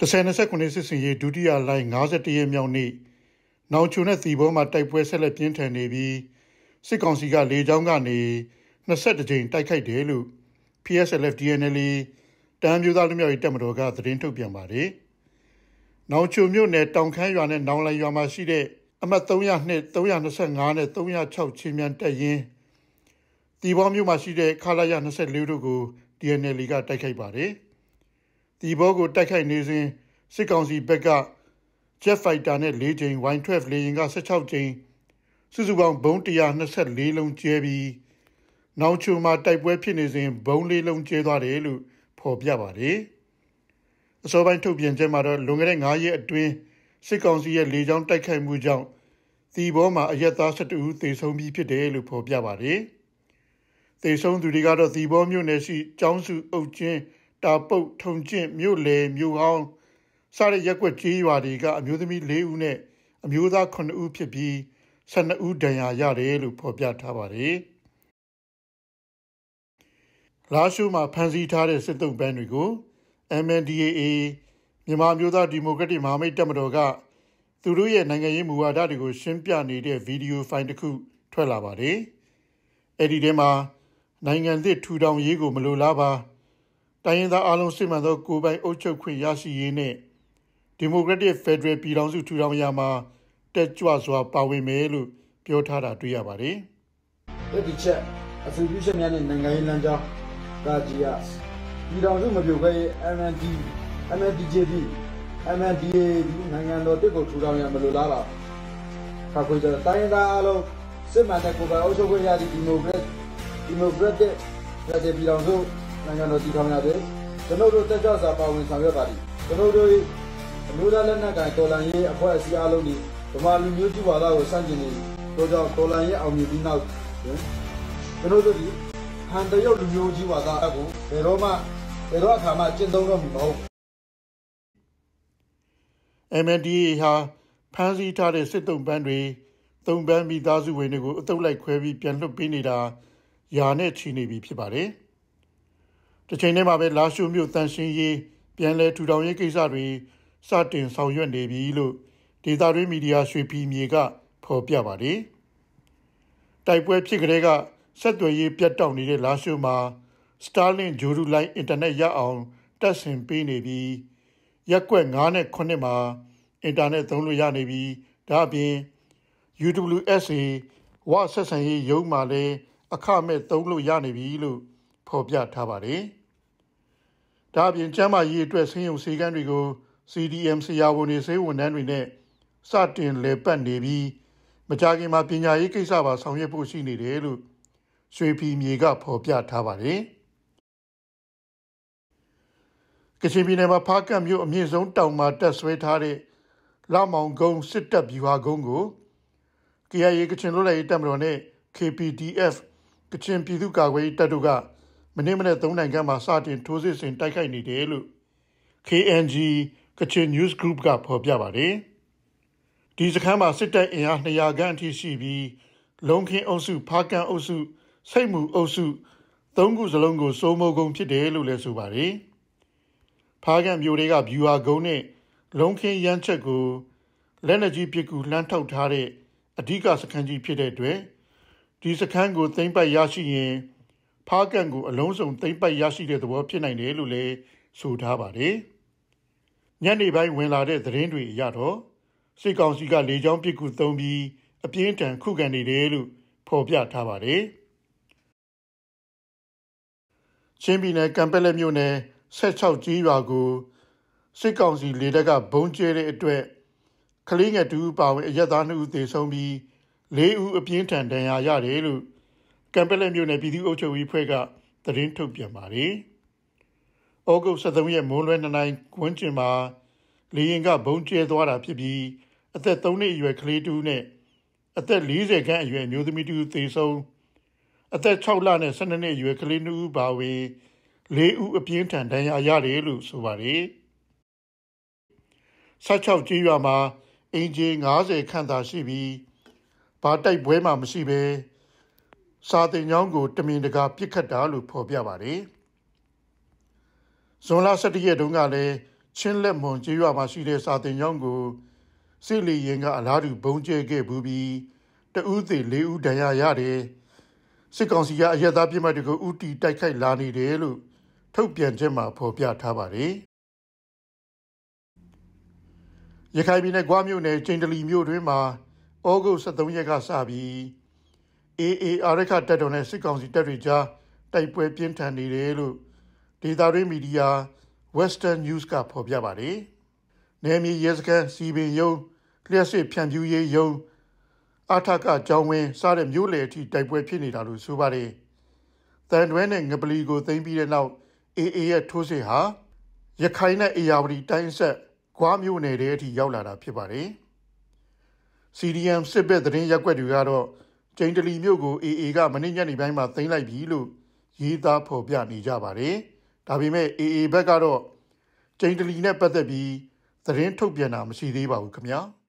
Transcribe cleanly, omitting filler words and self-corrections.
10-29စစ်စင်ရေးဒုတိယလိုင်း51ရက်မြောက်နေ့နောင်ချုံနဲ့တီဘောမှာတိုက်ပွဲဆက်လက်ပြင်းထန်နေပြီးစစ်ကောင်စီကလေကြောင်းကနေ22ကြိမ်တိုက်ခိုက်တယ်လို့ PSLF DNLA တမ်းမျိုးသားလူမျိုးရေးတပ်မတော်ကသတင်းထုတ်ပြန်ပါတယ်။နောင်ချုံမြို့နယ်တောင်ခမ်းရွာနဲ့နောင်လိုင်ရွာမှာရှိတဲ့အမှတ်302 325နဲ့306ချင်းမြန်တပ်ရင်းတီဘောမြို့မှာရှိတဲ့ခလာရ24တို့ကို DNLA ကတိုက်ခိုက်ပါတယ်။တီဘောကိုတိုက်ခိုက်နေစဉ်စစ်ကောင်စီဘက်က Jet Fighter နဲ့4ကြိမ် Y12 လေယာဉ်က16ကြိမ်စုစုပေါင်းဘုံ124လုံးကျဲပြီးနောင်ချုံမှာတိုက်ပွဲဖြစ်နေစဉ်ဘုံ4လုံးကျဲသွားတယ်လို့ဖော်ပြပါတယ်။အစောပိုင်းထုတ်ပြန်ချက်မှာတော့လွန်ခဲ့တဲ့9ရက်အတွင်းစစ်ကောင်စီရဲ့လေကြောင်းတိုက်ခိုက်မှုကြောင့်တီဘောမှာအရက်သား12ဦးသေဆုံးပြီးဖြစ်တယ်လို့ဖော်ပြပါတယ်။သေဆုံးသူတွေကတော့တီဘောမြို့နယ်ရှိကျောင်းစုအုပ်ချင်းတာပုတ်ထုံကျင့်မြို့လေမြို့ဟောင်းစတဲ့ရက်ွက်ကြေးရွာတွေကအမျိုးသမီး4ဦးနဲ့အမျိုးသား9ဦးဖြစ်ပြီး12ဦးဒဏ်ရာရတယ်လို့ဖော်ပြထားပါတယ်။လာရှိုးမှာဖမ်းဆီးထားတဲ့စစ်တုံးပန်းတွေကို MNDAA မြန်မာမျိုးသားဒီမိုကရက်တစ်မဟာမိတ်တပ်မတော်ကသူတို့ရဲ့နိုင်ငံရေးမူဝါဒတွေကိုရှင်းပြနေတဲ့ဗီဒီယိုဖိုင်တစ်ခုထွက်လာပါတယ်။အဲ့ဒီထဲမှာနိုင်ငံသစ်ထူထောင်ရေးကိုမလိုလားပါတိုင်းရင်းသားအလုံးစစ်မှန်သောကိုယ်ပိုင်အုပ်ချုပ်ခွင့်ရရှိရေးနဲ့ဒီမိုကရက်တစ်ဖက်ဒရယ်ပြည်ထောင်စုထူထောင်ရာမှာတက်ကြွစွာပါဝင်မယ်လို့ပြောထားတာတွေ့ရပါတယ်။ဒီချက်အဆိုပြုချက်များနဲ့နိုင်ငံရေးလမ်းကြောင်းဒါကြီးကပြည်ထောင်စုမပြိုကွဲရေး MNDJP MNDA နိုင်ငံတော်တစ်ကိုထူထောင်ရမလို့လားပါ။ခါခွေကြတိုင်းရင်းသားအလုံးစစ်မှန်တဲ့ကိုယ်ပိုင်အုပ်ချုပ်ခွင့်ရသည့်ဒီမိုကရက်တစ်ဖက်ဒရယ်ပြည်ထောင်စုနိုင်ငံတော်တည်ထောင်ရတဲ့ကျွန်တော်တို့တက်ကြွစွာပါဝင်ဆောင်ရွက်ပါသည်ကျွန်တော်တို့အမျိုးသားလက်နက်ကိုင်တော်လှန်ရေးအဖွဲ့အစည်းအလုံးဒီဗမာလူမျိုးစုဝါဒကိုစန့်ကျင်နေတို့ကြောင့်တော်လှန်ရေးအောင်မြင်ပြီးနောက်ကျွန်တော်တို့ဒီဟန်တရုတ်လူမျိုးကြီးဝါဒကိုဘယ်တော့အခါမှကျင့်သုံးတော့မှာမဟုတ် MNDAA ဟာဖမ်းဆီးထားတဲ့စစ်တုံးပန်းတွေသုံးပန်းမိသားစုဝင်တွေကိုအတုပ်လိုက်ခွဲပြီးပြန်လွှတ်ပေးနေတာယာနဲ့ချီနေပြီဖြစ်ပါတယ်။တစ်ချိန်တည်းမှာပဲလာရှိုးမြို့တန်ရှင်းရေးပြန်လည်ထူထောင်ရေးကိစ္စတွေစတင်ဆောင်ရွက်နေပြီလို့ဒေသတွင်းမီဒီယာရွှေပြည်မြေကဖော်ပြပါတယ်။တိုက်ပွဲဖြစ်ကလေးကဆက်သွယ်ရေးပြတ်တောက်နေတဲ့လာရှိုးမှာ Starlink ဂျိုရူလိုင်းအင်တာနက်ရအောင်တက်ဆင်ပေးနေပြီးရက်ကွက်9နဲ့9မှာအင်တာနက်သုံးလို့ရနေပြီးဒါအပြင် UWSA ဝဆက်ဆံရေးရုံးမှာလည်းအခမဲ့သုံးလို့ရနေပြီလို့ဖော်ပြထားပါတယ်။ဒါအပြင်ကျန်းမာရေးအတွက်ဆေးရုံဆေးခန်းတွေကို CDM ဆရာဝန်တွေဆေးဝန်ထမ်းတွေနဲ့စတင်လည်ပတ်နေပြီးမကြာခင်မှာပညာရေးကိစ္စပါဆောင်ရွက်ဖို့ရှိနေတယ်လို့ရွှေပြည်မြေကဖော်ပြထားပါတယ်။ကချင်ပြည်နယ်မှာဖားကန့်မြို့အမြင့်ဆုံးတောင်မှာတက်ဆွဲထားတဲ့လမောင်ကုန်းစစ်တပ်ဗျူဟာကုန်းကို KIA ကချင်လွတ်လပ်ရေးတပ်မတော်နဲ့ KPDF ကချင်ပြည်သူ့ကာကွယ်ရေးတပ်တို့ကမနေ့မနေ့3နိုင်ငံမှာစတင်ထိုးစစ်ဆင်တိုက်ခိုက်နေတယ်လို့ KNG ကချင် News Group ကဖော်ပြပါတယ်။ဒီစခန်းမှာစစ်တပ်အင်အား200ခန့်အထိရှိပြီးလုံခင်းအုပ်စုဖားကန့်အုပ်စုစိတ်မှုအုပ်စု3ခုစလုံးကိုစိုးမိုးကုန်းဖြစ်တယ်လို့လည်းဆိုပါတယ်။ဖားကန့်မြို့တွေကဗျူဟာကုန်းနဲ့လုံခင်းရမ်းချက်ကိုလက်နက်ကြီးပစ်ကူလှမ်းထောက်ထားတဲ့အဓိကစခန်းကြီးဖြစ်တဲ့အတွက်ဒီစခန်းကိုသိမ်းပိုက်ရရှိရင်ဖားကန့်ကိုအလုံးစုံသိမ်းပိုက်ရရှိတဲ့သဘောဖြစ်နိုင်တယ်လို့လည်းဆိုထားပါတယ်။ညနေပိုင်းဝင်လာတဲ့သတင်းတွေအရတော့စစ်ကောင်စီကလေကြောင်းပစ်ကူသုံးပြီးအပြင်းထန်ခုခံနေတယ်လို့ဖော်ပြထားပါတယ်။ချင်းပြည်နယ်ကံပက်လက်မြို့နယ်16ကြီးရွာကိုစစ်ကောင်စီလေတပ်ကဘုံကျဲတဲ့အတွက်ကလေးငယ်2ဦးပါဝင်အရက်သား2ဦးသေဆုံးပြီး4ဦးအပြင်းထန်ဒဏ်ရာရတယ်လို့ကံပက်လက်မြို့နယ်ပြည်သူ့အုပ်ချုပ်ရေးအဖွဲ့ကသတင်းထုတ်ပြန်ပါတယ်။ဩဂုတ်23ရက်မိုးလွဲ2နာရီဝန်းကျင်မှာလေယာဉ်ကဘုံကျဲသွားတာဖြစ်ပြီးအသက်3နှစ်အရွယ်ကလေး2ဦးနဲ့အသက်40ခန့်အရွယ်အမျိုးသမီး2ဦးသေဆုံးအသက်6လနဲ့12နှစ်အရွယ်ကလေး2ဦးပါဝင်4ဦးအပြင်းထန်ဒဏ်ရာရတယ်လို့ဆိုပါတယ်။16ကြီးရွာမှာအင်ဂျီ90ခန့်သာရှိပြီးဘာတိုက်ပွဲမှမရှိဘဲစာတင်ကျောင်းကိုတမင်တကာပြစ်ခတ်တာလို့ဖော်ပြပါတယ်။ဇွန်လ17ရက်တုန်းကလည်းချင်းလက်မွန်ကျေးရွာမှာရှိတဲ့စာတင်ကျောင်းကိုစစ်လီရင်ကအလားတူဘုံကျဲခဲ့ပြီးတဦးသေး၄ဦးဒဏ်ရာရတယ်စစ်ကောင်စီကအရက်သားပြစ်မှတ်တွေကိုဥတီတိုက်ခိုက်လာနေတယ်လို့ထုတ်ပြန်ချက်မှာဖော်ပြထားပါတယ်ရခိုင်ပြည်နယ်ဂွမြို့နယ်ကျိန္တလီမြို့တွင်မှာဩဂုတ်23ရက်ကစပြီး AA အာရခတပ်တော်နဲ့စစ်ကောင်စီတပ်တွေကြားတိုက်ပွဲပြင်းထန်နေတယ်လို့ဒေသတွင်းမီဒီယာ Western News ကဖော်ပြပါတယ်။နယ်မြေရဲစခန်းစီပင်ယုံလျှက်စစ်ဖြန့်ဖြူးရေးယုံအထကကျောင်းဝင်းစတဲ့မြို့လေအထိတိုက်ပွဲဖြစ်နေတာလို့ဆိုပါတယ်။တန်တွဲနဲ့ငပလီကိုသိမ်းပြီးတဲ့နောက် AA ရဲ့ထိုးစစ်ဟာရခိုင်နဲ့အေရဝတီတိုင်းဆက်ဂွမြို့နယ်တွေအထိရောက်လာတာဖြစ်ပါတယ်။ CDM စစ်ဘက်သတင်းရက်ွက်တွေကတော့ကျိန္တလီမြို့ကို AA ကမနေ့ညနေပိုင်းမှာသိမ်းလိုက်ပြီလို့ရေးသားဖော်ပြနေကြပါတယ်။ဒါပေမဲ့ AA ဘက်ကတော့ကျိန္တလီနဲ့ပတ်သက်ပြီးသတင်းထုတ်ပြန်တာမရှိသေးပါဘူးခင်ဗျာ။